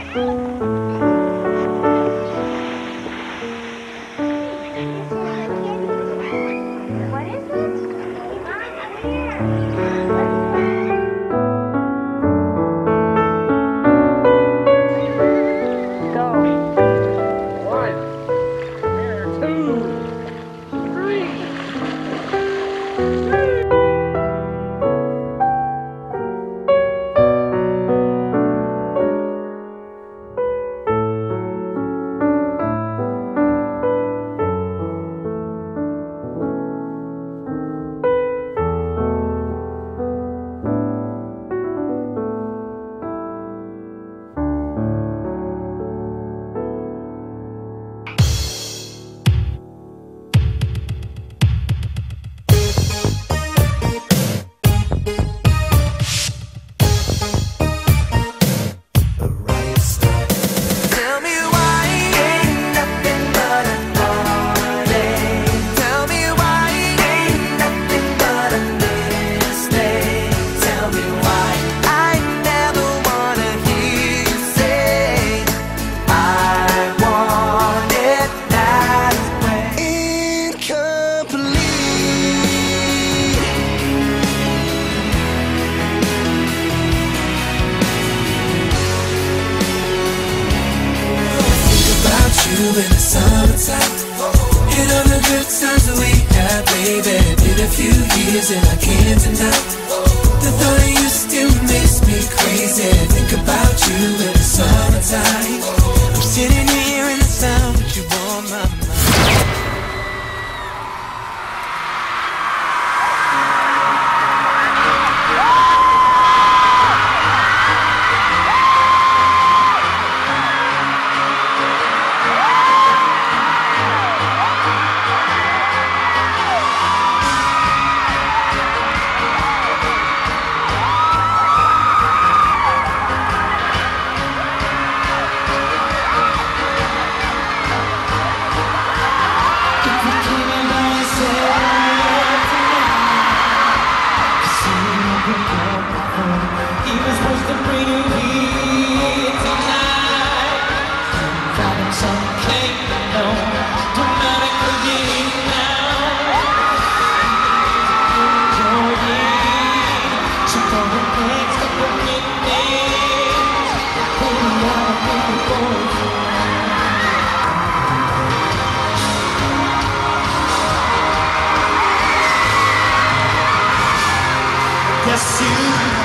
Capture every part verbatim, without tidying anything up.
In the summertime, and all the good times that we had, baby. Been a few years and I can't deny the thought of you still makes me crazy. Think about you in the summertime. I'm sitting here in the sun, but you on my mind. Yes, you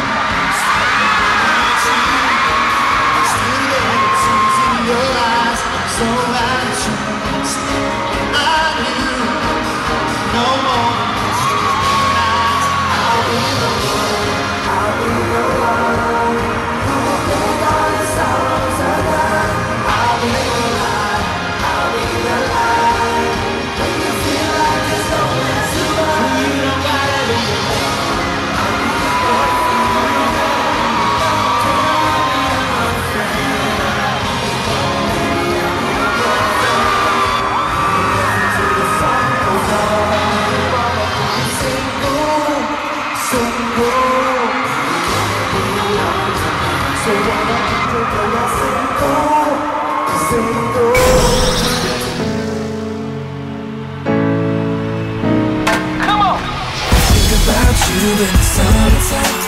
still there, tears in your eyes, so I choose. I knew no more than just nights. I'll be the one, I'll be the one who will take all the sorrows of life. I'll be the light, I'll be the light. When you feel like there's nowhere to run, you don't gotta be alone. Come on! Think about you in the summertime.